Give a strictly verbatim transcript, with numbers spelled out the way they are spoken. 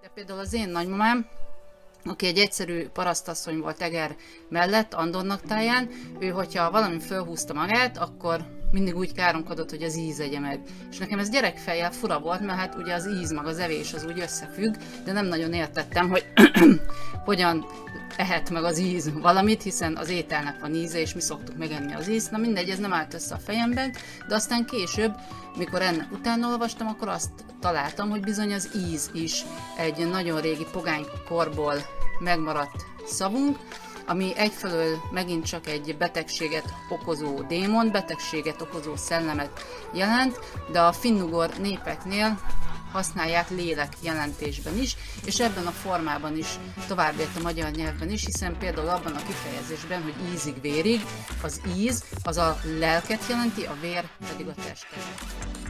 Például az én nagymamám, aki egy egyszerű parasztasszony volt Eger mellett, Andonnak táján, ő, hogyha valami fölhúzta magát, akkor mindig úgy káromkodott, hogy az íz egye meg. És nekem ez gyerekfejjel fura volt, mert hát ugye az íz meg az evés az úgy összefügg, de nem nagyon értettem, hogy hogyan ehet meg az íz valamit, hiszen az ételnek van íze, és mi szoktuk megenni az ízt. Na mindegy, ez nem állt össze a fejemben, de aztán később, mikor ennek utána olvastam, akkor azt találtam, hogy bizony az íz is egy nagyon régi pogánykorból megmaradt szavunk, ami egyfelől megint csak egy betegséget okozó démon, betegséget okozó szellemet jelent, de a finnugor népeknél használják lélek jelentésben is, és ebben a formában is továbbért a magyar nyelvben is, hiszen például abban a kifejezésben, hogy ízig vérig, az íz az a lelket jelenti, a vér pedig a testet.